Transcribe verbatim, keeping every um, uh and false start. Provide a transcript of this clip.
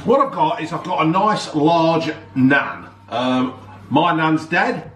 What I've got is I've got a nice large naan. Um, my naan's dead,